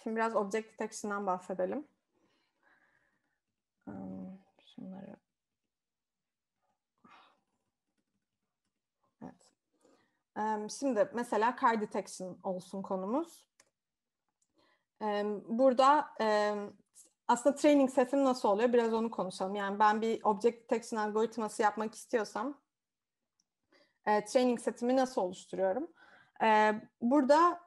Şimdi biraz Object Detection'dan bahsedelim. Şunları. Evet. Şimdi mesela Car Detection olsun konumuz. Burada aslında training setim nasıl oluyor? Biraz onu konuşalım. Yani ben bir Object Detection algoritması yapmak istiyorsam training setimi nasıl oluşturuyorum? Burada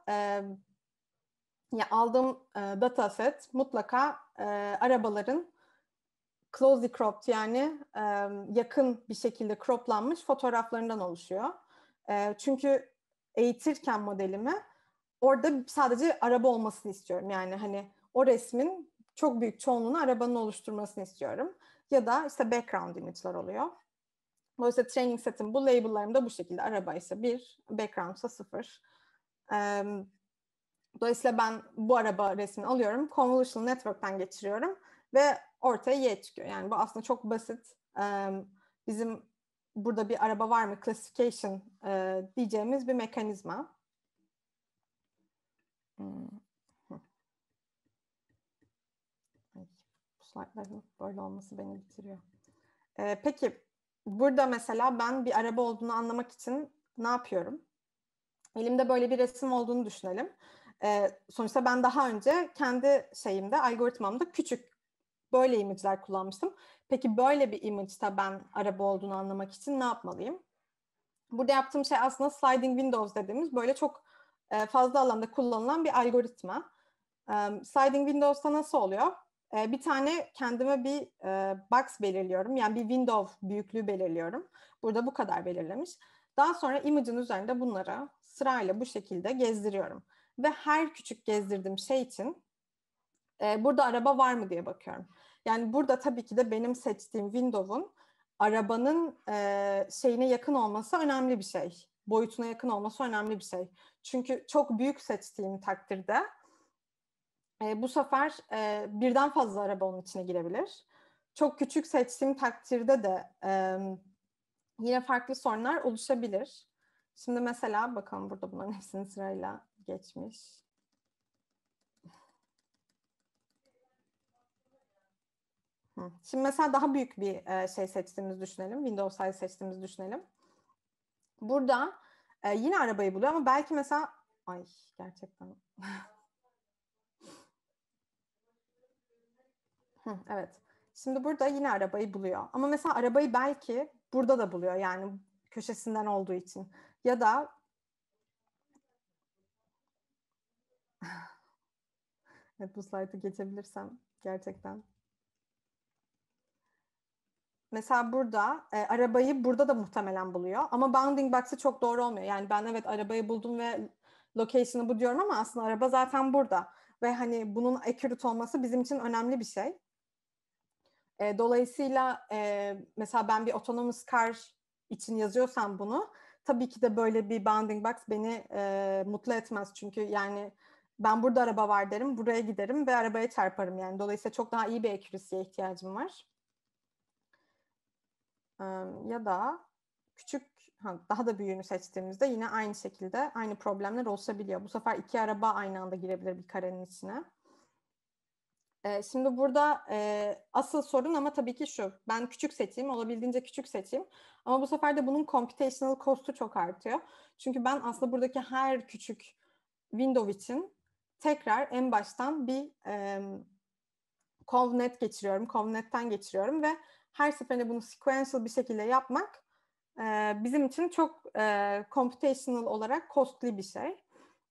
aldığım dataset mutlaka arabaların closely cropped yani yakın bir şekilde croplanmış fotoğraflarından oluşuyor. Çünkü eğitirken modelimi orada sadece araba olmasını istiyorum. Yani hani o resmin çok büyük çoğunluğunu arabanın oluşturmasını istiyorum. Ya da işte background image'lar oluyor. Dolayısıyla training setim bu, label'larım da bu şekilde. Araba ise 1, background ise 0. Dolayısıyla ben bu araba resmini alıyorum, convolutional network'ten geçiriyorum ve ortaya Y çıkıyor. Yani bu aslında çok basit. Bizim burada bir araba var mı classification diyeceğimiz bir mekanizma. Bu slaytların böyle olması beni bitiriyor. Peki burada mesela ben bir araba olduğunu anlamak için ne yapıyorum? Elimde böyle bir resim olduğunu düşünelim. Sonuçta ben daha önce kendi algoritmamda küçük böyle image'ler kullanmıştım. Peki böyle bir image'da ben araba olduğunu anlamak için ne yapmalıyım? Burada yaptığım şey aslında sliding windows dediğimiz böyle çok fazla alanda kullanılan bir algoritma. Sliding windows'ta nasıl oluyor? Bir tane kendime bir box belirliyorum. Yani bir window büyüklüğü belirliyorum. Burada bu kadar belirlemiş. Daha sonra image'ın üzerinde bunları sırayla bu şekilde gezdiriyorum. Ve her küçük gezdirdiğim şey için burada araba var mı diye bakıyorum. Yani burada tabii ki de benim seçtiğim window'un arabanın şeyine yakın olması önemli bir şey. Boyutuna yakın olması önemli bir şey. Çünkü çok büyük seçtiğim takdirde bu sefer birden fazla araba onun içine girebilir. Çok küçük seçtiğim takdirde de yine farklı sorunlar oluşabilir. Şimdi mesela bakalım burada bunların hepsini sırayla geçmiş. Şimdi mesela daha büyük bir şey seçtiğimizi düşünelim. Windows size seçtiğimizi düşünelim. Burada yine arabayı buluyor ama belki mesela gerçekten evet. Şimdi burada yine arabayı buluyor. Ama mesela arabayı belki burada da buluyor. Yani köşesinden olduğu için. Ya da evet, bu slaytı geçebilirsem gerçekten. Mesela burada arabayı burada da muhtemelen buluyor. Ama bounding box'ı çok doğru olmuyor. Yani ben evet arabayı buldum ve location'ı bu diyorum ama aslında araba zaten burada. Ve hani bunun accurate olması bizim için önemli bir şey. Dolayısıyla mesela ben bir autonomous car için yazıyorsam bunu tabii ki de böyle bir bounding box beni mutlu etmez. Çünkü yani ben burada araba var derim, buraya giderim ve arabaya çarparım yani. Dolayısıyla çok daha iyi bir accuracy'ye ihtiyacım var. Ya da küçük, daha da büyüğünü seçtiğimizde yine aynı şekilde aynı problemler oluşabiliyor. Bu sefer iki araba aynı anda girebilir bir karenin içine. Şimdi burada asıl sorun ama tabii ki şu. Ben küçük seçeyim, olabildiğince küçük seçeyim. Ama bu sefer de bunun computational cost'u çok artıyor. Çünkü ben aslında buradaki her küçük window için tekrar en baştan bir ConvNet geçiriyorum. ConvNet'ten geçiriyorum ve her seferinde bunu sequential bir şekilde yapmak bizim için çok computational olarak costly bir şey.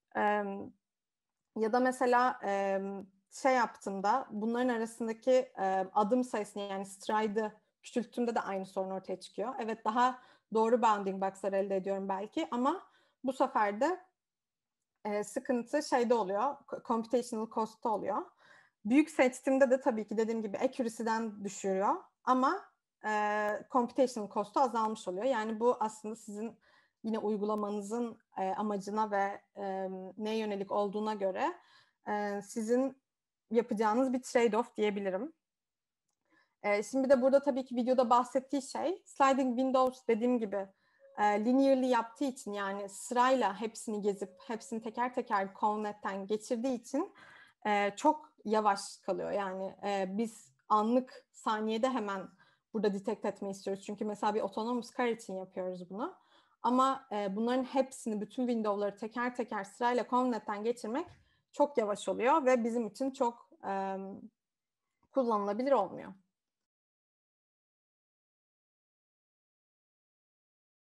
Ya da mesela şey yaptığımda bunların arasındaki adım sayısını yani stride'ı küçülttüğümde de aynı sorun ortaya çıkıyor. Evet daha doğru bounding box'lar elde ediyorum belki ama bu sefer de sıkıntı şeyde oluyor, computational cost'ta oluyor. Büyük seçtiğimde de tabii ki dediğim gibi accuracy'den düşürüyor ama computational cost'u azalmış oluyor. Yani bu aslında sizin yine uygulamanızın amacına ve neye yönelik olduğuna göre sizin yapacağınız bir trade-off diyebilirim. Şimdi bir de burada tabii ki videoda bahsettiği şey sliding windows dediğim gibi linearly yaptığı için yani sırayla hepsini gezip hepsini teker teker ConvNet'ten geçirdiği için çok yavaş kalıyor. Yani biz anlık, saniyede hemen burada detect etmeyi istiyoruz. Çünkü mesela bir autonomous car için yapıyoruz bunu. Ama bunların hepsini, bütün window'ları teker teker sırayla ConvNet'ten geçirmek çok yavaş oluyor ve bizim için çok kullanılabilir olmuyor.